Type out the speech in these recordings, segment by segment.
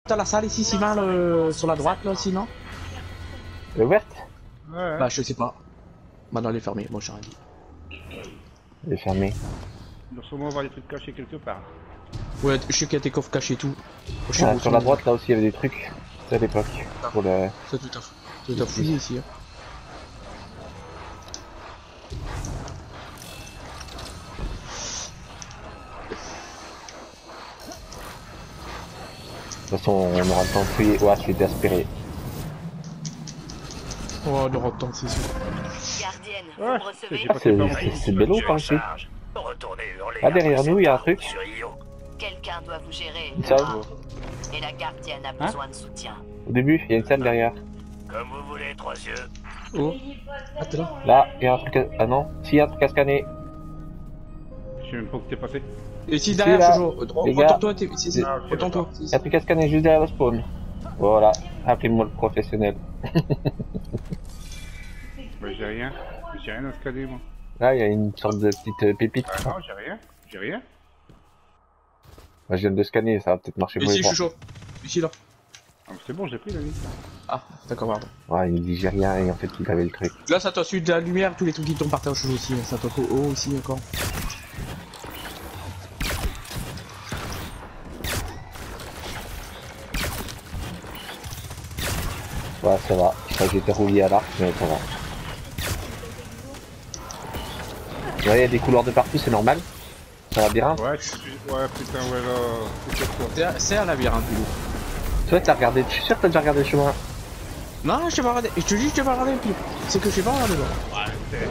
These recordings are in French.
t'as la salle ici, Sylvain, sur la droite, là, aussi, non? Elle est ouverte? Ouais. Bah, je sais pas. Maintenant, elle est fermée, moi, j'ai rien dit. Elle est fermée. Il doit sûrement avoir des trucs cachés quelque part. Ouais, je sais qu'il y a des coffres cachés et tout. Ah, sur la droite, là aussi, il y avait des trucs. C'est à l'époque. Pour le... Ça, tout à fouillé ici. Hein. De toute façon, on aura le temps de fouiller. Ouais, je suis d'aspirer. Oh, on aura le temps, c'est sûr. Gardienne, vous Ouais, me recevez? C'est bello par ici. Ah, derrière nous, il y a un truc. Quelqu'un doit vous gérer. Une salle. Et la gardienne a besoin de soutien. Au début, il y a une salle derrière. Comme vous voulez, trois yeux. Oh. Ah, t'es là? Là, il y a un truc à... Ah non, si, il y a un truc à scanner. Je sais même pas où t'es passé. Et ici, Si, derrière, là. Jojo. Les gars. Retourne-toi, c'est... Ah, ok, Retourne-toi. Il y a un truc à scanner juste derrière le spawn. Voilà, appelez-moi le professionnel. Bah, j'ai rien. J'ai rien à scanner, moi. Là, il y a une sorte de petite pépite. Ah non, j'ai rien. J'ai rien. Bah, je viens de scanner, ça va peut-être marcher pour Ici, les je suis chaud. Ici, là. Ah, c'est bon, j'ai pris la liste. Ah, d'accord, pardon. Ouais, il dit j'ai rien et en fait il avait le truc. Là, ça t'a su de la lumière, tous les trucs qui tombent par terre, Jojo aussi. Ça t'a au haut aussi, encore. Ouais, ça va. Je crois que j'étais rouillé à l'arc, mais ça va. Ouais, il y a des couleurs de partout, c'est normal. C'est un labyrinthe. Ouais, ouais, putain, ouais, là. C'est un labyrinthe, du coup. Toi, t'as regardé, je suis sûr que t'as déjà regardé le chemin. Non, je t'ai pas regardé. Je te dis, je t'ai pas regardé, puis. C'est que je sais pas regardé, là.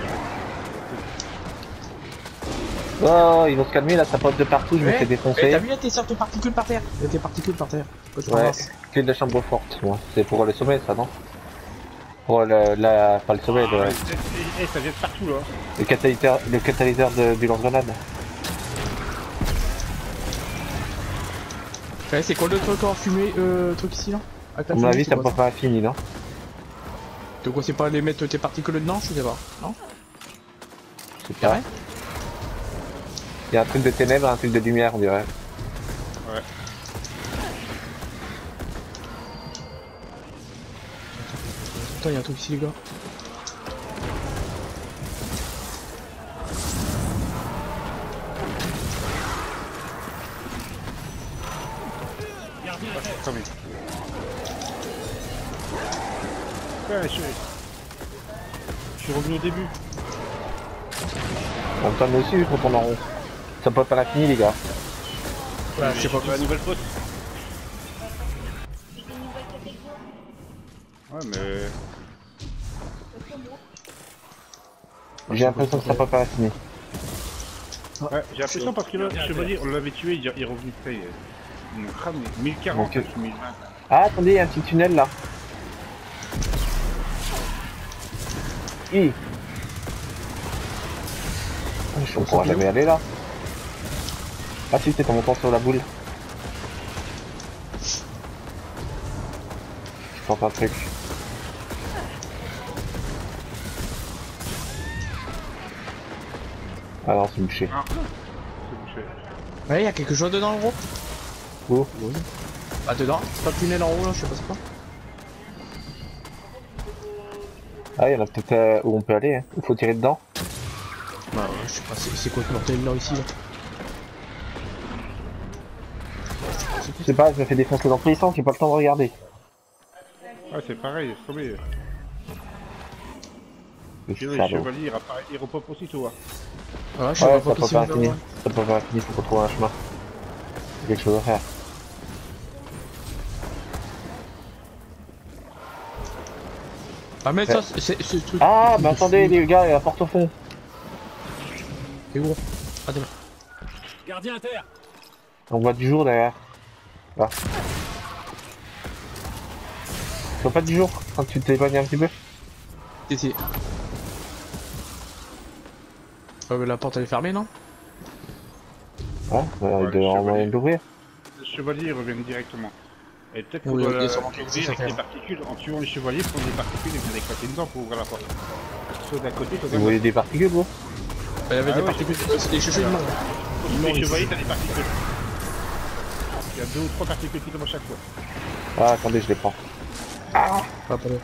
Oh, ils vont se calmer là, ça pop de partout, je me fais Eh, défoncer. t'as vu, il y a tes sortes de particules par terre. Il y a tes particules par terre. Quand tu Ouais, ramasses. clé de la chambre forte, moi. C'est pour le sommet, ça, non? Pour pas le sommet, Eh, ça vient de partout, là. le catalyseur du lance-grenade. Ouais, c'est quoi le truc en fumée, truc ici, là? À mon avis, ça peut pas fini, non? De quoi, c'est pas les mettre tes particules dedans? Je sais pas. Non? C'est Y'a pas. rien? Il y a un truc de ténèbres, un truc de lumière, on dirait. Ouais. Attends, y'a un truc ici, les gars. Comme ouais, je suis revenu au début. En même temps, nous aussi, vu qu'on tourne en rond. Ça peut pas l'infini, les gars. Ouais, je sais pas. La nouvelle faute. Ouais, mais. J'ai l'impression que ça peut pas l'infini. Ouais, j'ai l'impression parce que là, le chevalier, on l'avait tué, il est revenu de taille. Ils m'ont cramé. 1040, Ok. 1020. Ah, attendez, il y a un petit tunnel là. Hi. Je ne pourrai jamais aller là. Ah si, c'est en montant sur la boule. Je tente un truc. Ah non, c'est bouché. Ah, c'est bouché. Ouais, y'a quelque chose dedans, en gros. Où? Bah, dedans. C'est pas le tunnel en haut, là, je sais pas c'est quoi. Ah, il y en a peut-être où on peut aller, hein. Il faut tirer dedans. Bah, ouais, je sais pas, c'est quoi ce mortel là, ici, là? Je sais pas, je me fais défoncer dans tous les sens, j'ai pas le temps de regarder. Ouais, c'est pareil, c'est tombé. Le Le salaud. chevalier, il repop aussitôt. Hein. Ouais, je sais Ouais, pas ça peut ici, pas on va infini. voir. Ça peut pas infini, faut qu'on trouve un chemin. Il y a quelque chose à faire. Ah, mais ça, c'est ce truc. Ah, mais attendez les gars, il y a la porte au fond. C'est gros. Attends. Gardien à terre. On voit du jour derrière. Là. Tu vois pas du jour quand tu t'éloignes un petit peu? Ici. La porte elle est fermée, non? Ouais, il doit y avoir moyen de l'ouvrir. Le chevalier revient directement. Et peut-être qu'on Oui, doit ok, ça manque l'ouvrir quelque chose à avec des faire. particules. En tuant les chevaliers, prendre des particules et venir éclater dedans pour ouvrir la porte. Soit d'un côté, soit d'un Vous voyez des particules, vous? Il y avait Ah des ouais, particules. Les cheveux, ils manquent. Pour les chevaliers, t'as des particules. Il y a 2 ou 3 particules qui tombent à chaque fois. Ah, attendez, je les prends. Ah, attendez.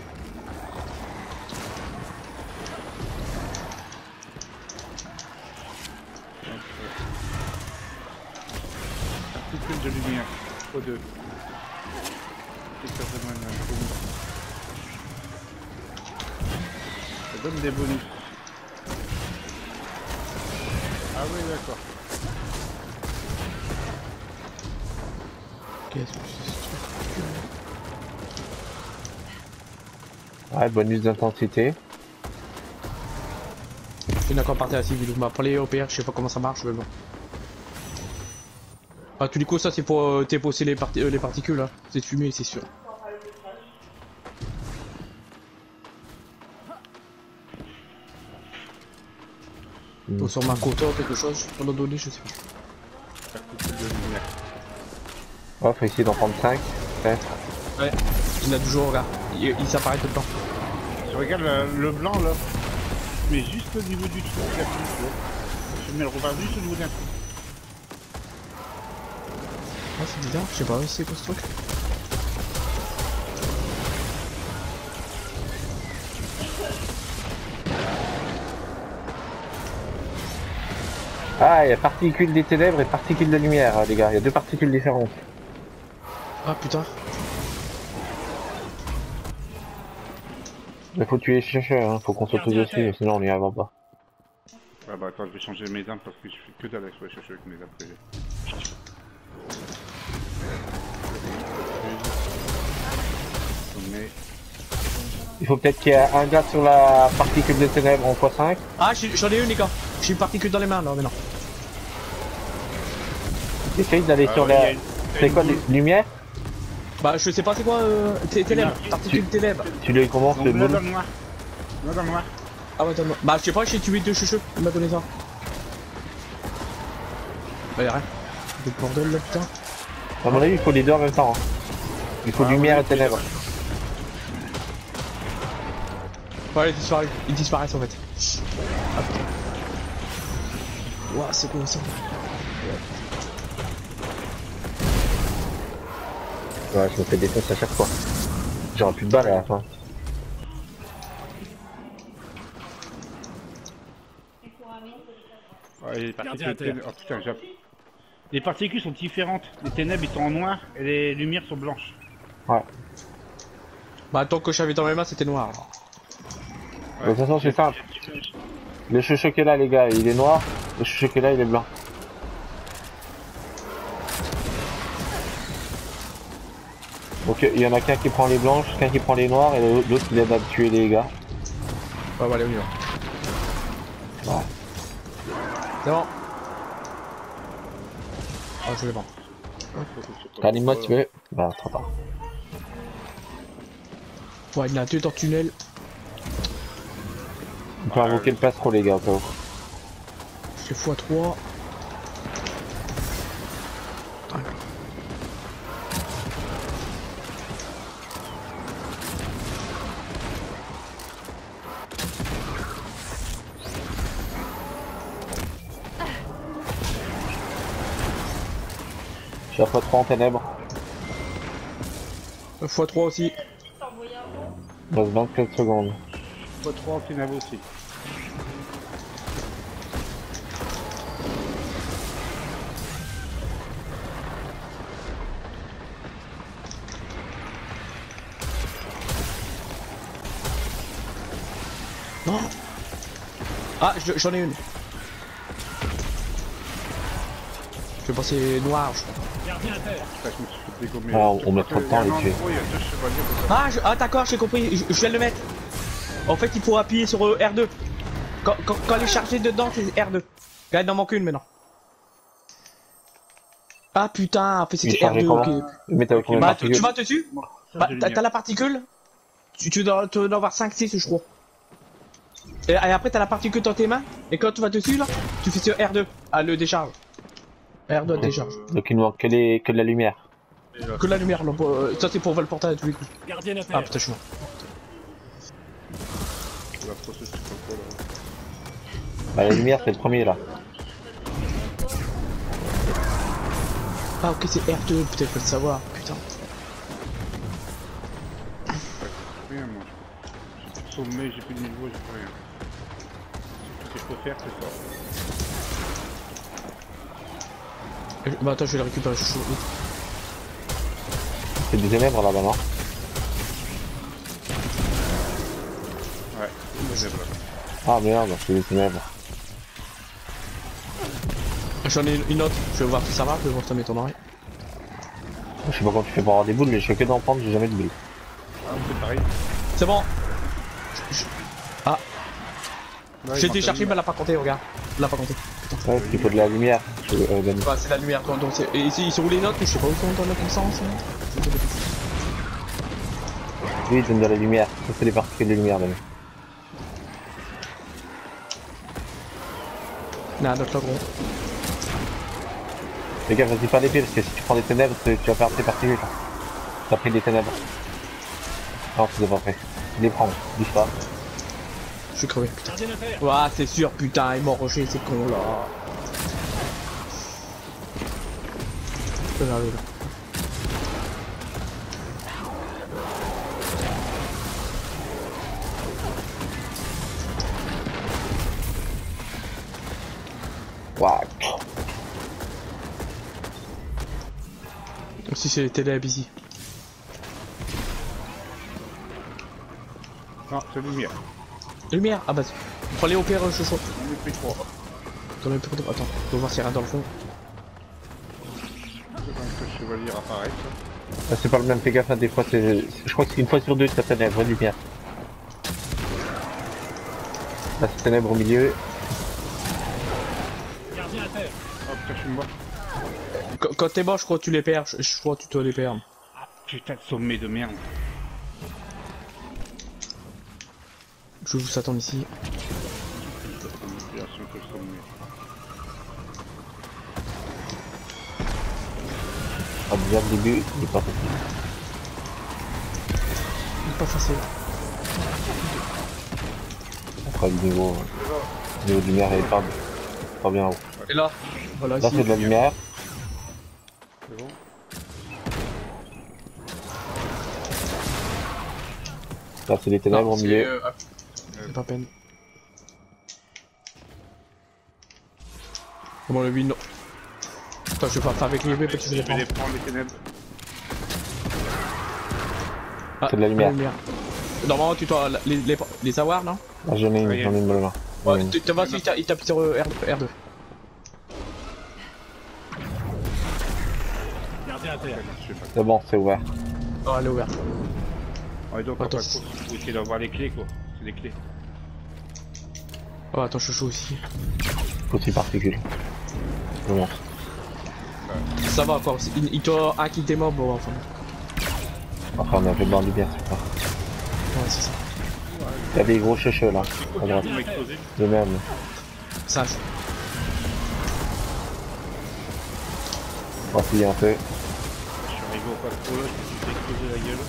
Particule de lumière. O2. Secteur de moine, bonus. Ça donne des bonus. Ah oui, d'accord. Qu'est-ce que c'est ce truc? Ouais, bonus d'intensité. Il y en a qu'à partir à la civile. Pour les OPR, je sais pas comment ça marche, mais bon. Ah, tous les coups, ça c'est pour déposer les particules, hein. C'est fumé, c'est sûr. Ou sur ma quota ou quelque chose, pour le donner, je sais pas. Particule de lumière. Ouais, faut essayer d'en prendre 5. Ouais. Ouais, il y en a toujours, regarde. Il s'apparaît tout le temps. Je regarde le blanc là. Mais juste au niveau du trou, la petite, là. Je mets le revers juste au niveau d'un trou. Ah, c'est bizarre, je sais pas, c'est quoi ce truc? Ah, il y a particules des ténèbres et particules de lumière, les gars. Il y a 2 particules différentes. Ah putain. Il faut tuer les chercheurs, hein. Faut qu'on saute dessus, sinon on y arrivera pas. Ah bah attends, je vais changer mes armes parce que je fais que dalle avec chercher avec mes armes. Mais... Il faut peut-être qu'il y ait un gars sur la particule de ténèbres en x5. Ah, j'en ai une, les gars. J'ai une particule dans les mains, là, mais non. Essaye d'aller sur la... C'est quoi, les lumières? Bah, je sais pas, c'est quoi, ténèbres, particule ténèbres. Tu les commences le là boule. dans le noir. Là dans le noir. Ah ouais, donne-moi. Bah, je sais pas, j'ai tué 2 chucheux, il m'a donné ça. Bah, y'a rien. Des bordel là, putain. À mon avis, il faut les deux en même temps. Hein. Il faut lumière et ténèbres. Ouais, ils disparaissent en fait. Ah putain. Ouah, c'est quoi ça? Ouais, je me fais défoncer à chaque fois. J'aurai plus de balles à la fin. Ouais, les particules... Oh putain, les particules sont différentes. Les ténèbres ils sont en noir et les lumières sont blanches. Ouais. Bah, tant que j'avais dans mes mains, c'était noir. Alors. De toute façon, c'est simple. Le chouchou qui est là, les gars, il est noir. Le chouchou qui est là, il est blanc. Donc il y en a qu'un qui prend les blanches, qu'un qui prend les noirs et l'autre qui aide à tuer les gars. Ouais, bah, allez, on y va. Ouais. C'est bon. Ah, je vais bon. Anime-moi si tu veux. Bah, trop tard. Ouais, il y en a 2 dans le tunnel. On peut invoquer le passereau, les gars, au cas où. C'est x3. Je suis à x3 en ténèbres. x3 aussi. Il reste 24 secondes. Pas trop en ténèbres aussi. Non. Ah, j'en ai une. Je vais passer noir, je crois. Gardien à terre. Putain, je me suis fait dégommer. Ah, on met trop de temps à les tuer. Il y a 2 chevaliers. Ah, d'accord, j'ai compris, je viens de le mettre. En fait, il faut appuyer sur R2. Quand elle est chargée dedans, c'est R2. Là, il en manque une maintenant. Ah putain, en fait c'était R2, ok. Mais t'as combien de Bah, particules? tu vas dessus? Bah, t'as la particule? Tu dois en avoir 5-6, je crois. Et après, t'as la particule dans tes mains. Et quand tu vas dessus, là, tu fais sur R2. Ah, le décharge. R2 décharge. Donc il nous manque que de la lumière. Que la lumière, là. Ça, c'est pour voler le portail à tous les coups. Gardien à terre. Ah putain, je suis mort. Bah, la lumière, c'est le premier là. Ah, ok, c'est R2, putain, faut le savoir, putain. plus rien, moi. J'ai plus de sommet, j'ai plus de niveau, j'ai plus rien. Tout ce que je peux faire, c'est ça. Bah attends, je vais le récupérer, je suis chaud. C'est des ténèbres là-bas, non? Ouais, c'est vrai. Ah merde, c'est des ténèbres. J'en ai une autre, je vais voir si ça va, je vais voir si ça m'étonnerait. Je sais pas comment tu fais pour avoir des boules, mais je fais que d'en prendre, j'ai jamais de boules. Ah, c'est pareil. C'est bon. Ah, Ouais, j'ai il téléchargé, manque mais elle a pas compté, regarde. Elle a pas compté. Ouais, il faut de la lumière. Dani. Ouais, c'est la lumière, donc c'est... Et ils sont où les notes? Je sais pas où sont dans la puissance. Oui, il donne de la lumière. Ça fait des particules de lumière, Dani. Non, d'autres là, gros. Les gars, vas-y pas l'épée, parce que si tu prends des ténèbres, tu vas perdre tes particules. T'as pris des ténèbres. Non, tu devrais pas fait. Les prendre, bouge pas. Je suis crevé, putain. Gardien à terre. Ouah, c'est sûr, putain, ils m'ont rushé, ces cons là. Je peux arriver là. Waouh. Si c'est les ténèbres ici. Non, c'est lumière. Lumière. Ah bah, prends les OPR, je chaud. On est pris 3. Attends, je dois voir s'il y a rien dans le fond. C'est quand que le chevalier apparaît, ça. C'est pas le même, fais gaffe, hein, des fois c'est... Je crois que c'est une fois sur deux que t'as ténèbres, vas-y bien. Là c'est ténèbres au milieu. Gardien à terre. Oh putain, je suis mort. Quand t'es mort, je crois que tu les perds. Je crois que tu dois les perdre. Ah putain de sommet de merde. Je vous attends ici. Bien sûr que le sommet. Ah, déjà le début, il est pas facile. Il est pas facile. Après le niveau de lumière est pas bien haut. Et là, voilà, Là ici. c'est de la lumière. C'est bon? Là c'est des ténèbres au milieu. C'est pas peine. Comment le 8 non. Attends, je vais pas faire avec les UV parce que je les Je vais prends. les prendre, les ténèbres. Ah, C'est de la lumière. Normalement, tu dois les avoir, non? Là j'en ai une bonne main. Ouais, tu vas si il tape sur R2. Gardien à terre. Je sais pas. C'est bon, c'est ouvert. Oh, elle est ouverte. Ouais, donc Attends. on faut essayer d'avoir les clés, quoi. C'est des clés. Oh, attends, je suis chaud aussi. Petite particule. Je montre. Ça va encore. Il doit un qui était mort, bon, enfin. Enfin on a fait de la lumière, c'est pas. Ouais, c'est ça. Il y a des gros cheveux là, à droite. Ils m'ont explosé. De même. Ça, On va fouiller un peu. Je suis arrivé au palco là, je me suis fait exploser la gueule.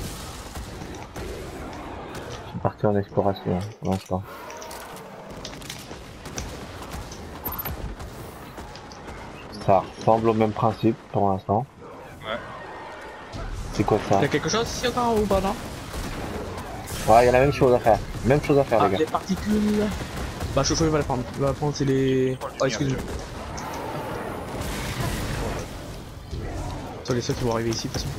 Je suis parti en exploration pour l'instant. Ça ressemble au même principe pour l'instant. Ouais. C'est quoi ça? Y'a quelque chose ici encore ou pas, non? Ouais, il y a la même chose à faire. Même chose à faire, Ah, les gars. les particules. Bah, Chocho il va les prendre. Il va prendre, c'est les. Oh, excuse-moi. C'est les seuls qui vont arriver ici, de toute façon.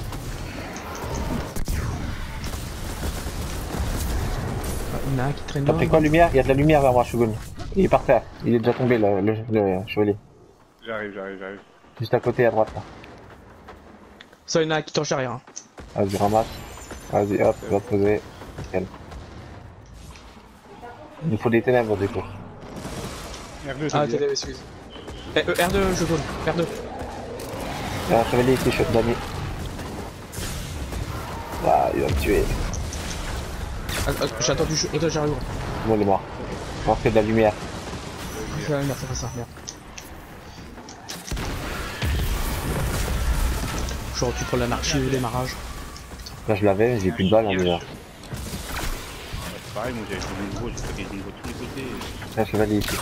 Ah, il y en a un qui traîne T'as là. pris quoi, lumière? Il y a de la lumière vers moi, Shogun. Il est par terre. Il est déjà tombé, le chevalier. J'arrive. Juste à côté, à droite, là. Ça, il y en a un qui t'en rien. Vas-y, ramasse. Vas-y, hop, va te poser. Nickel. Il nous faut des ténèbres, du coup. R2, Ah, t'es excuse. R2, je tourne. R2. Il y a un chevalier ici, Dani. Ah, il va me tuer. J'ai attendu, j'arrive. Bon, il est mort. On fait de la lumière. Merde, ça fait ça, merde. Genre, tu prends l'anarchie au démarrage. Là, je l'avais, mais j'ai plus de balles, hein, déjà. C'est pareil, moi j'avais fait des niveaux, j'ai fait des niveaux de tous les côtés. Il y a un chevalier ici.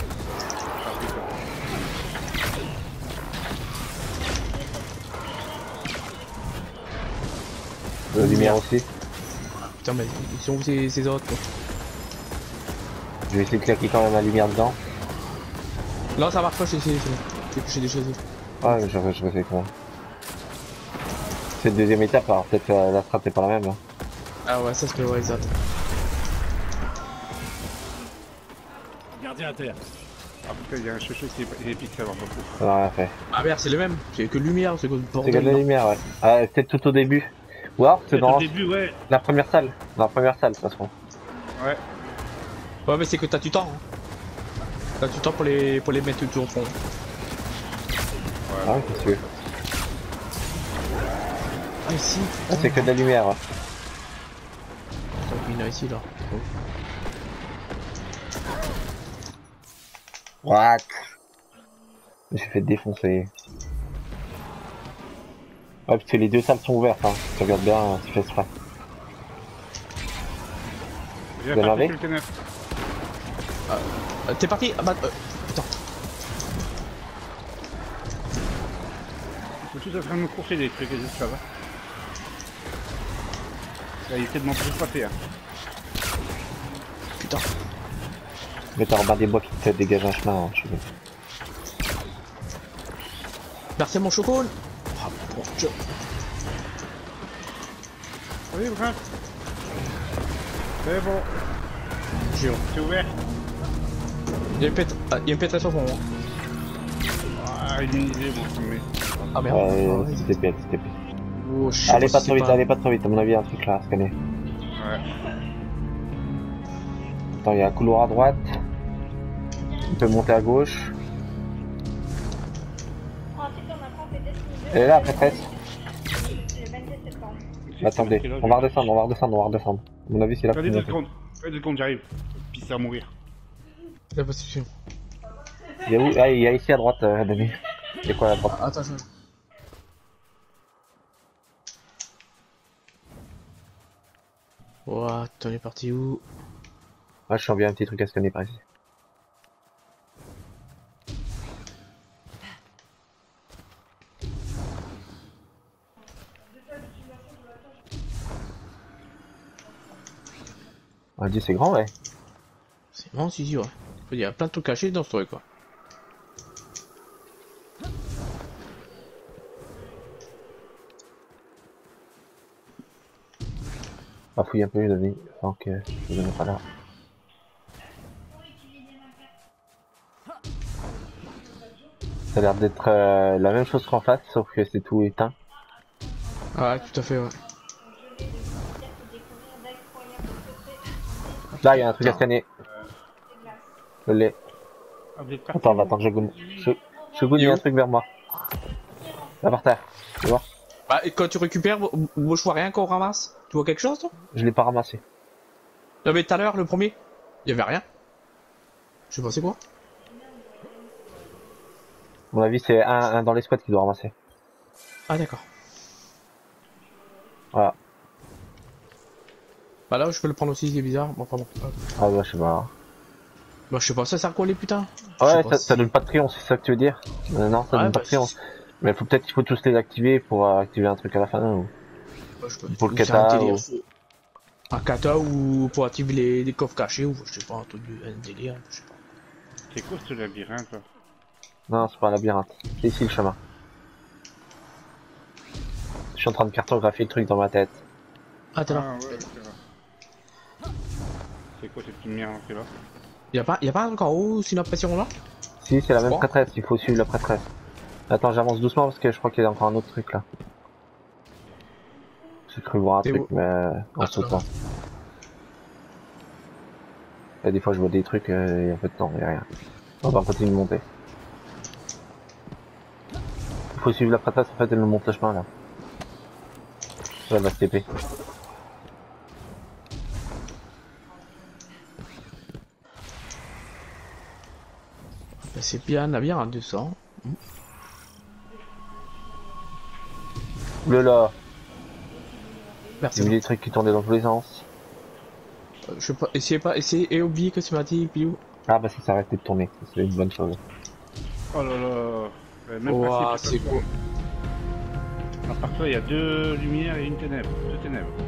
De la lumière aussi. Putain, mais ils sont où ces autres quoi? Je vais essayer de claquer quand même la lumière dedans. Non, ça marche pas, j'ai essayé, c'est bon. J'ai couché des choses. Ouais, mais je vais quand même. C'est le deuxième étape, alors peut-être la strat est pas la même. Hein. Ah ouais, ça se fait, ouais, exact. Gardien à terre. Ah putain, il y a un chouchou qui est pixel en beaucoup. Ça n'a rien fait. Ah merde, c'est le même. C'est que lumière, c'est que C'est bordel. que de la non. lumière, ouais. Ah, peut-être tout au début. Ou alors c'est dans Au début, ouais. la première salle. Dans la première salle, de toute façon. Ouais. Ouais, mais c'est que t'as du temps. Hein. T'as du temps pour les mettre tout au fond. Ah, qu'est-ce que tu veux? Ah, ici. Ah, c'est que de la lumière, ouais. Attends, il y en a ici, là. What? Je me suis fait défoncer. Ouais, parce que les deux salles sont ouvertes, hein. Si tu regardes bien, tu fais exprès. J'ai Vous avez parti enlevé sur le ténèbre. T'es parti? Ah bah, putain. Ils sont tous en train de me courser des trucs, juste là. Là, il essaie de m'empêcher de passer, hein. Putain. Mais t'as Robin des Bois qui te dégage un chemin, hein, je sais pas. Merci à mon chocolat. Ah, bon, Oui, Brun. C'est bon. J'ai honte. C'est ouvert. Il y a une pétration au fond. Ah, il est misé, moi, mais... Ah merde. Ouais, c'était bien, c'était bien. Oh, je sais Allez pas si trop c'est vite, allez pas trop vite, à mon avis, il y a un truc là à scanner. Ouais. Attends, il y a un couloir à droite. On peut monter à gauche. Elle est là, prêtresse. Attendez, on va redescendre. À mon avis, c'est là Attendez qu'on 2 monte. secondes. 2 secondes, j'arrive. Puis ça va mourir. Il y a pas de souci. Il y a où? Ah, il y a ici à droite, Denis. C'est quoi à droite? Attends, je... What? On est parti où? Ouais, je sens bien un petit truc à scanner par ici. On dit c'est grand, ouais. C'est bon, si, ouais. Il y a plein de trucs cachés dans ce truc, quoi. On va fouiller un peu, Denis. Donc, je ne pas là. Ça a l'air d'être la même chose qu'en face, sauf que c'est tout éteint. Ouais, tout à fait, ouais. Là, il y a un truc à scanner. Je l'ai. Ah, vous êtes parti. Attends, on va attendre que je goûte. Je goûte, il y a un truc vers moi. Là par terre, tu vois? Bah, et quand tu récupères, moi je vois rien qu'on ramasse. Tu vois quelque chose, toi? Je l'ai pas ramassé. Non, mais tout à l'heure, le premier, il y avait rien. Je sais pas c'est quoi. À mon avis, c'est un dans les squats qui doit ramasser. Ah, d'accord. Voilà. Bah là, je peux le prendre aussi, c'est bizarre. Bon, pardon. Ah ouais, je sais pas. Bah, je sais pas, ça sert à quoi les putains? Je Ouais, sais pas ça donne pas de trion, c'est ça que tu veux dire? Non, ça Ouais, donne pas de trion. Mais peut-être qu'il faut tous les activer pour activer un truc à la fin. Ou... Ouais, je sais pas. Pour le Ou c'est kata, un délire. ou- Un kata ou pour activer les coffres cachés ou je sais pas, un truc de un délire, je sais pas. C'est quoi ce labyrinthe, là? Non, c'est pas un labyrinthe. C'est ici le chemin. Je suis en train de cartographier le truc dans ma tête. Ah, t'es là. Ah, ouais, c'est là. C'est quoi cette lumière qui est là? Y'a pas un truc en haut, c'est une impression là? Si, c'est la même Bon. prêtresse, il faut suivre la prêtresse. Attends, j'avance doucement parce que je crois qu'il y a encore un autre truc là. J'ai cru voir un T'es truc, où? mais en Ah, sautant. Et des fois je vois des trucs et en fait non, il y a rien. On va continuer de monter. Il faut suivre la prêtresse, en fait elle nous monte le chemin là. Elle va se TP. Bah, c'est bien un navire à 200. Le là, Merci. j'ai vu des trucs qui tournaient dans tous les sens. Je sais pas, essayez et oubliez que tu m'as dit, Pilou. Ah bah ça s'est arrêté de tourner, c'est une bonne chose. Oh là là. Même Ouah, principe, c'est quoi? À part ça, il y a 2 lumières et une ténèbre. 2 ténèbres.